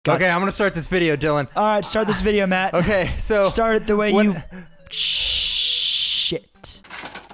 Okay, I'm gonna start this video, Dylan. All right, start this video, Matt. Okay, so start it the way you. Shit.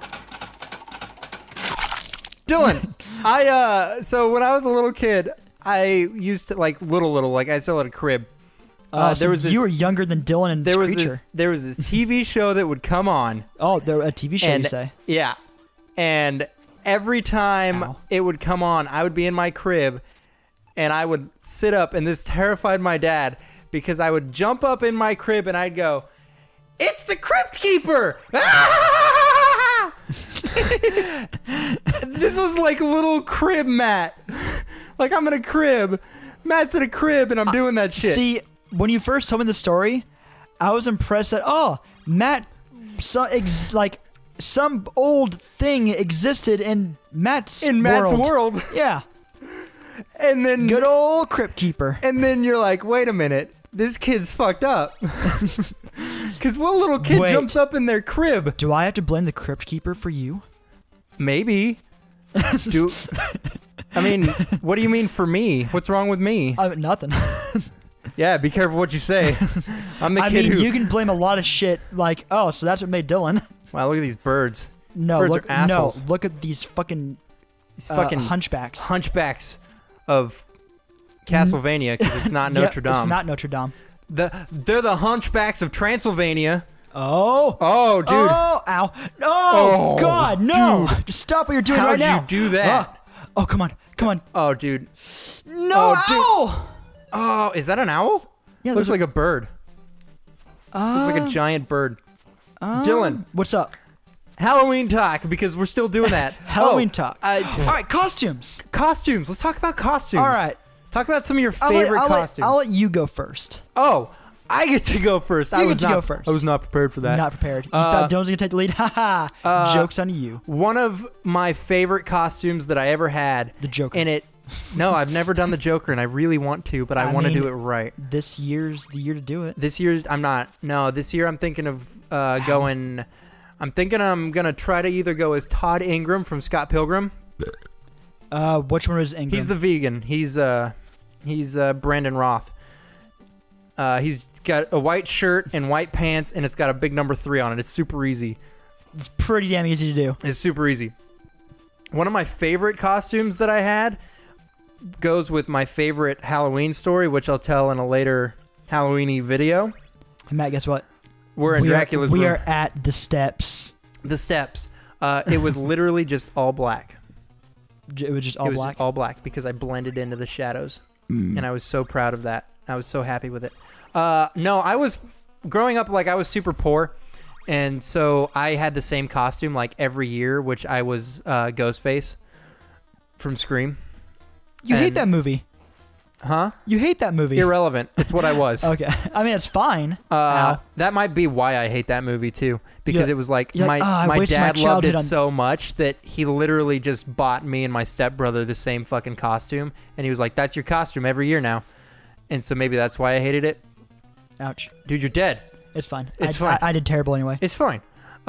Dylan, so when I was a little kid, I used to like like I still had a crib. So you were younger than Dylan and there was Screecher. There was this TV show that would come on. Oh, there a TV show, and, you say? Yeah, and every time it would come on, I would be in my crib, and I would sit up, and this terrified my dad because I would jump up in my crib and I'd go, "It's the Crypt Keeper!" Ah! This was like little crib Matt. Like I'm in a crib. Matt's in a crib and I'm doing that shit. See, when you first told me the story, I was impressed that, Matt, some old thing existed in Matt's world. Yeah. And then good old Crypt Keeper. And then you're like, wait a minute, this kid's fucked up. Because what little kid jumps up in their crib? Do I have to blame the Crypt Keeper for you? Maybe. I mean, what do you mean for me? What's wrong with me? Nothing. Yeah, be careful what you say. I'm the kid who... you can blame a lot of shit like, so that's what made Dylan. Wow, look at these birds. No, birds are assholes. Look at these fucking hunchbacks. Hunchbacks of Castlevania, because it's not Notre Dame. It's not Notre Dame. They're the hunchbacks of Transylvania. Oh, dude. Oh, ow. Oh, God, no. Dude. Just stop what you're doing right now. How'd you do that? Oh, come on. Oh, dude. No, owl. Oh, is that an owl? Yeah. Looks like a bird. This looks like a giant bird. Dylan. What's up? Halloween talk, because we're still doing that. Halloween talk. All right, costumes. Costumes. Let's talk about costumes. All right. Talk about some of your favorite costumes. I'll let you go first. Oh, I get to go first. You get to go first. I was not prepared for that. Not prepared. You thought Dylan was going to take the lead? Ha. Joke's on you. One of my favorite costumes that I ever had. The Joker. No, I've never done the Joker, and I really want to, but I want to do it right. This year's the year to do it. This year, I'm not. No, this year I'm thinking of going... I'm thinking I'm going to try to either go as Todd Ingram from Scott Pilgrim. Which one is Ingram? He's the vegan. He's Brandon Roth. He's got a white shirt and white pants, and it's got a big number 3 on it. It's super easy. It's pretty damn easy to do. It's super easy. One of my favorite costumes that I had goes with my favorite Halloween story, which I'll tell in a later Halloween-y video. Hey, Matt, guess what? We're in Dracula's room. We are at the steps. The steps. It was literally just all black. It was just all black? Just all black, because I blended into the shadows. And I was so proud of that. I was so happy with it. No, I was... Growing up, I was super poor. And so I had the same costume, every year, which I was Ghostface from Scream. You hate that movie. Huh? You hate that movie. Irrelevant. It's what I was. Okay. I mean, it's fine. That might be why I hate that movie, too. Because it was my dad loved it so much that he literally just bought me and my stepbrother the same fucking costume. And he was like, that's your costume every year now. And so maybe that's why I hated it. Ouch. Dude, you're dead. It's fine. It's fine. I did terrible anyway. It's fine.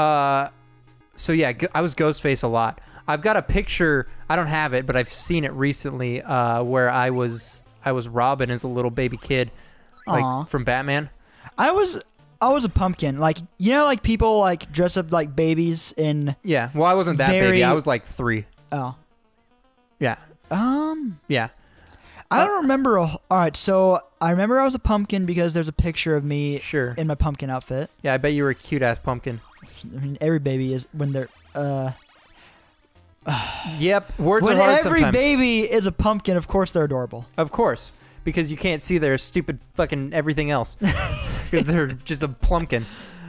So yeah, I was Ghostface a lot. I've got a picture. I don't have it, but I've seen it recently where I was Robin as a little baby kid, from Batman. I was a pumpkin. People dress up like babies in. Yeah. Well, I wasn't that baby. I was 3. Oh. Yeah. Yeah. I don't remember. All right, so I remember I was a pumpkin because there's a picture of me in my pumpkin outfit. Yeah, I bet you were a cute-ass pumpkin. I mean, every baby is when they're... Yep, words are hard sometimes. When every baby is a pumpkin, of course they're adorable. Of course, because you can't see their stupid fucking everything else. Because they're just a plumpkin.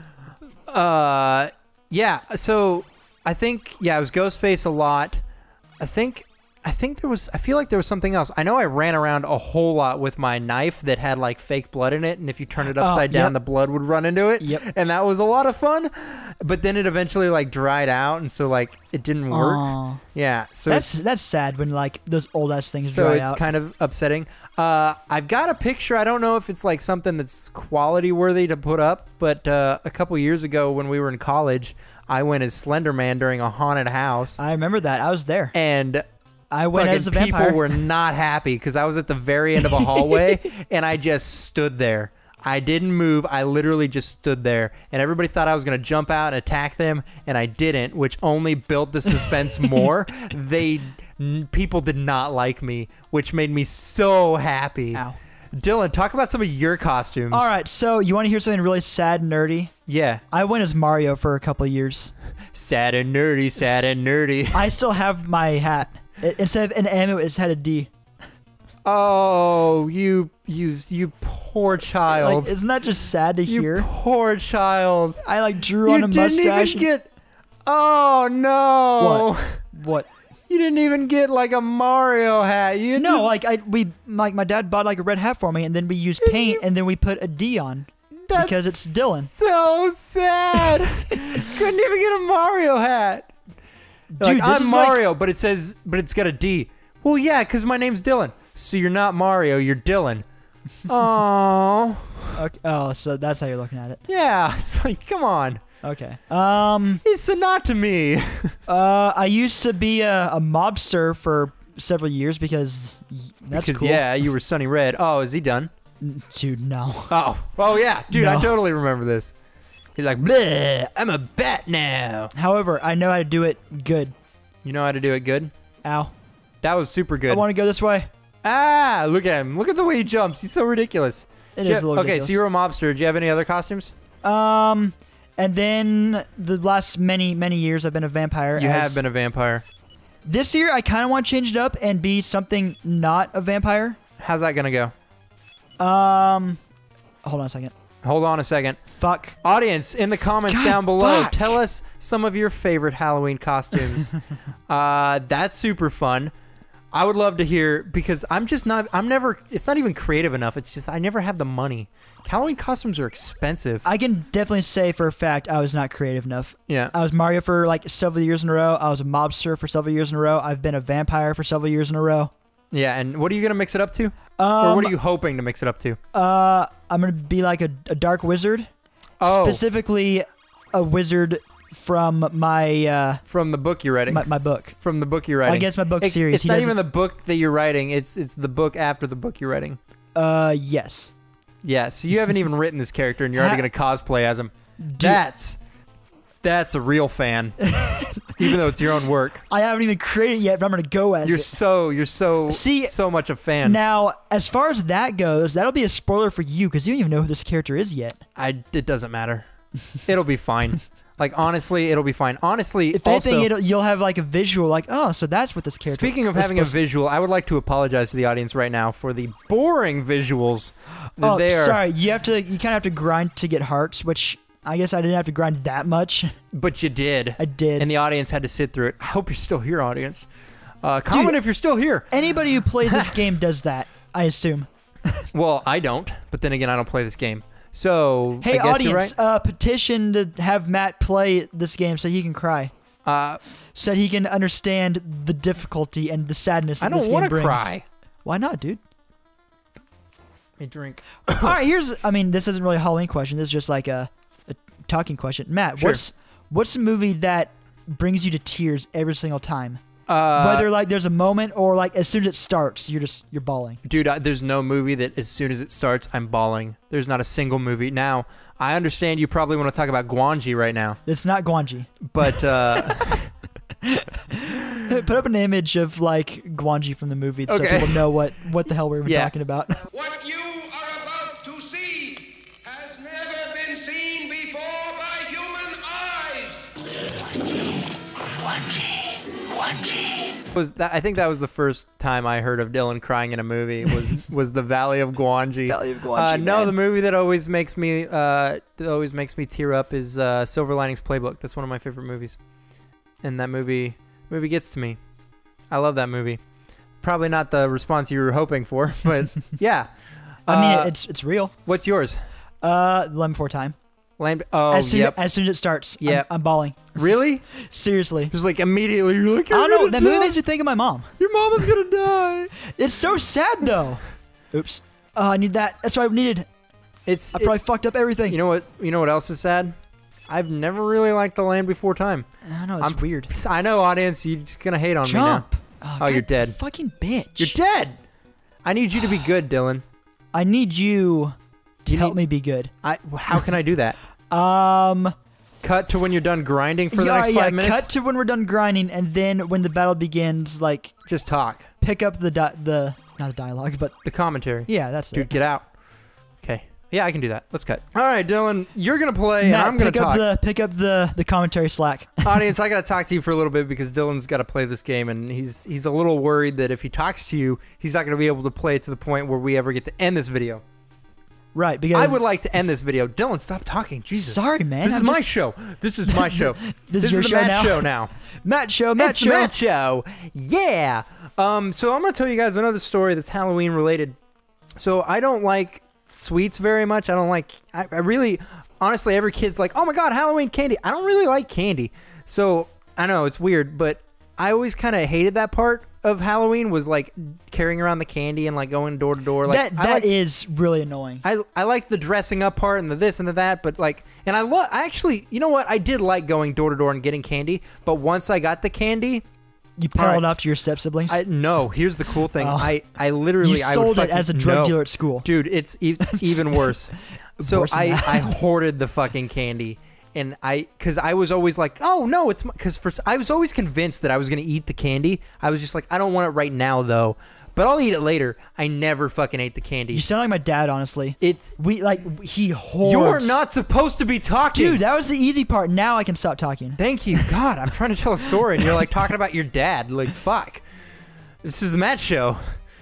Yeah, so I think, I was Ghostface a lot. I feel like there was something else. I know I ran around a whole lot with my knife that had fake blood in it, and if you turn it upside down, the blood would run into it. Yep. And that was a lot of fun. But then it eventually dried out, and so it didn't work. Aww. Yeah. So that's sad when those old ass things dry out. So it's kind of upsetting. I've got a picture. I don't know if it's something that's quality worthy to put up, but a couple years ago when we were in college, I went as Slender Man during a haunted house. I remember that. I was there. And I went as a vampire. People were not happy because I was at the very end of a hallway and I just stood there. I didn't move. I literally just stood there, and everybody thought I was going to jump out and attack them, and I didn't, which only built the suspense more. People did not like me, which made me so happy. Ow. Dylan, talk about some of your costumes. All right, so you want to hear something really sad and nerdy? Yeah. I went as Mario for a couple of years. Sad and nerdy, sad and nerdy. I still have my hat. Instead of an M, it had a D. Oh, you poor child. Like, isn't that just sad to hear? You poor child. I like drew on a mustache. You didn't even get. Oh no. What? You didn't even get like a Mario hat. My dad bought like a red hat for me, and then we used paint, and then we put a D on because it's Dylan. So sad. Couldn't even get a Mario hat. Dude, like, I'm Mario, but it's got a D. Well, yeah, because my name's Dylan. So you're not Mario, you're Dylan. Oh. Okay. Oh, so that's how you're looking at it. Yeah, it's like, come on. Okay. It's not to me. I used to be a mobster for several years because that's cool. Yeah, you were Sunny Red. Oh, is he done? Dude, no. Oh yeah, dude, No. I totally remember this. He's like, bleh, I'm a bat now. However, I know how to do it good. You know how to do it good? Ow. That was super good. I want to go this way. Ah, look at him. Look at the way he jumps. He's so ridiculous. It is a little ridiculous. Okay, so you're a mobster. Do you have any other costumes? And then the last many years I've been a vampire. You have been a vampire. This year I kind of want to change it up and be something not a vampire. How's that gonna go? Hold on a second. Hold on a second. Fuck. Audience, in the comments God, down below, fuck. tell us some of your favorite Halloween costumes. That's super fun. I would love to hear, because it's not even creative enough. It's just, I never have the money. Halloween costumes are expensive. I can definitely say for a fact I was not creative enough. Yeah. I was Mario for like several years in a row. I was a mobster for several years in a row. I've been a vampire for several years in a row. Yeah, and what are you going to mix it up to? Or what are you hoping to mix it up to? I'm going to be like a dark wizard. Oh. Specifically a wizard from my... from the book you're writing. My book. From the book you're writing. I guess my book series. It's not even the book that you're writing. It's the book after the book you're writing. Yes. Yeah, so you haven't even written this character and you're already going to cosplay as him. That's a real fan. Even though it's your own work. I haven't even created it yet, but I'm going to go as it. You're so much a fan. Now, as far as that goes, that'll be a spoiler for you because you don't even know who this character is yet. It doesn't matter. It'll be fine. Like, honestly, it'll be fine. Honestly, if anything, you'll have like a visual, like, oh, so that's what this character. Speaking of having a visual, I would like to apologize to the audience right now for the boring visuals. Oh, sorry. You kind of have to grind to get hearts, which I guess I didn't have to grind that much. But you did. I did. And the audience had to sit through it. I hope you're still here, audience. Comment if you're still here. Anybody who plays this game does that, I assume. Well, I don't. But then again, I don't play this game. So, hey, I guess audience, you're right. Petition to have Matt play this game so he can cry. So that he can understand the difficulty and the sadness that this game brings. I don't want to cry. Why not, dude? Let me drink. All right, this isn't really a Halloween question. This is just like a talking question. Matt, sure. What's a movie that brings you to tears every single time? Whether like there's a moment or like as soon as it starts, you're bawling. Dude, there's no movie that as soon as it starts, I'm bawling. There's not a single movie. Now, I understand you probably want to talk about Gwangi right now. It's not Gwangi. But put up an image of like Gwangi from the movie so people know what the hell we're talking about. What you are about to see has never been seen before by human eyes. Gwangi. I think that was the first time I heard of Dylan crying in a movie was the Valley of Gwangi. Valley of Gwangi. No, the movie that always makes me tear up is Silver Linings Playbook. That's one of my favorite movies, and that movie gets to me. I love that movie. Probably not the response you were hoping for, but yeah. I mean, it's real. What's yours? Land Before Time. As soon as it starts, I'm bawling. Really? Seriously. Just like immediately, you're like, I don't know. That movie makes me think of my mom. Your mama's gonna die. It's so sad though. Oops. I need that. That's what I needed. I probably fucked up everything. You know what? You know what else is sad? I've never really liked The Land Before Time. I know it's weird. I know, audience. You're just gonna hate on me now. Oh, you're dead. Fucking bitch. You're dead. I need you to be good, Dylan. I need you to help me be good. How can I do that? Cut to when you're done grinding for the next 5 minutes? Cut to when we're done grinding, and then when the battle begins, like... Just talk. Pick up the not the dialogue, but... The commentary. Yeah, that's Dude, get out. Okay. Yeah, I can do that. Let's cut. All right, Dylan, you're going to play, and I'm going to talk. Pick up the commentary slack. Audience, I got to talk to you for a little bit because Dylan's got to play this game, and he's a little worried that if he talks to you, he's not going to be able to play it to the point where we ever get to end this video. Right, because... I would like to end this video. Dylan, stop talking. Jesus. Sorry, man. This is my show. This is my show. This is the Matt Show now. Matt Show. It's the Matt Show. Yeah. So I'm going to tell you guys another story that's Halloween related. So I don't like sweets very much. I don't like... I really... Honestly, every kid's like, oh my God, Halloween candy. I don't really like candy. So I know it's weird, but I always kind of hated that part of Halloween, was like carrying around the candy and like going door to door. Like that is really annoying. I like the dressing up part and the this and the that, but like, and I actually, you know what? I did like going door to door and getting candy, but once I got the candy, you paddled off to your step siblings. No, here's the cool thing. I literally sold it as a drug dealer at school, dude. It's even worse. So I hoarded the fucking candy. And because I was always like, oh no, I was always convinced that I was gonna eat the candy. I was just like, I don't want it right now though, but I'll eat it later. I never fucking ate the candy. You sound like my dad, honestly. He hoards. You're not supposed to be talking, dude. That was the easy part. Now I can stop talking. Thank you, God. I'm trying to tell a story, and you're like talking about your dad. Like, fuck. This is the Matt Show.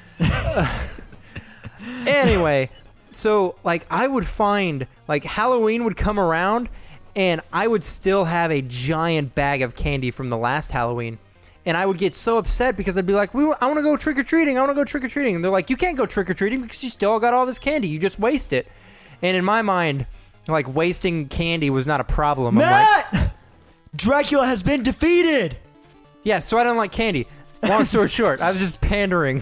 Anyway, so like I would find like Halloween would come around. And I would still have a giant bag of candy from the last Halloween. And I would get so upset because I'd be like, I want to go trick-or-treating. I want to go trick-or-treating. And they're like, you can't go trick-or-treating because you still got all this candy. You just waste it. And in my mind, like, wasting candy was not a problem. Matt! I'm like, Dracula has been defeated! Yeah, so I don't like candy. Long story short, I was just pandering.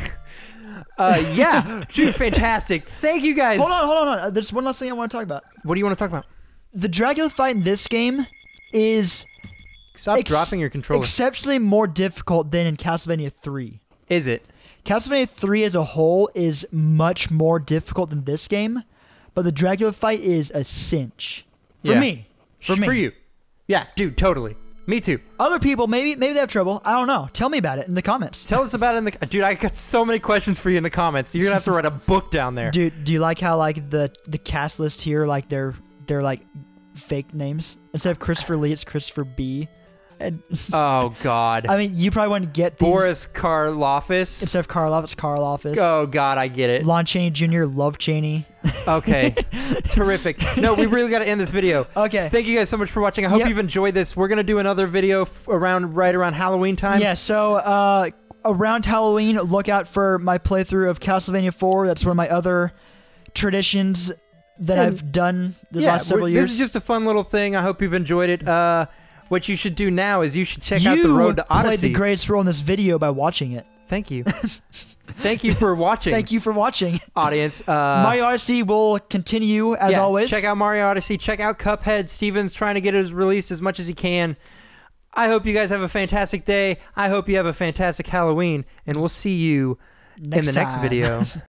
Yeah, dude, fantastic. Thank you, guys. Hold on. There's one last thing I want to talk about. What do you want to talk about? The Dracula fight in this game is... Stop dropping your controller. Exceptionally more difficult than in Castlevania 3. Is it? Castlevania 3 as a whole is much more difficult than this game, but the Dracula fight is a cinch. For me. For you. Yeah, dude, totally. Me too. Other people, maybe they have trouble. I don't know. Tell me about it in the comments. Tell us about it in the... Dude, I got so many questions for you in the comments. You're going to have to write a book down there. Dude, do you like how like the cast list here, like they're like fake names? Instead of Christopher Lee, it's Christopher B. And oh God! I mean, you probably wouldn't get these. Boris Karloffis. Instead of Karloff, it's Karloffis. Oh God, I get it. Lon Chaney Jr., Love Chaney. Okay, terrific. No, we really got to end this video. Okay. Thank you guys so much for watching. I hope you've enjoyed this. We're gonna do another video right around Halloween time. Yeah. So around Halloween, look out for my playthrough of Castlevania 4. That's one of my other traditions that I've done the last several years. This is just a fun little thing. I hope you've enjoyed it. What you should do now is you should check out The Road to Odyssey. You played the greatest role in this video by watching it. Thank you. Thank you for watching. Thank you for watching. Audience. Mario Odyssey will continue as always. Check out Mario Odyssey. Check out Cuphead. Steven's trying to get it released as much as he can. I hope you guys have a fantastic day. I hope you have a fantastic Halloween. And we'll see you in the next video.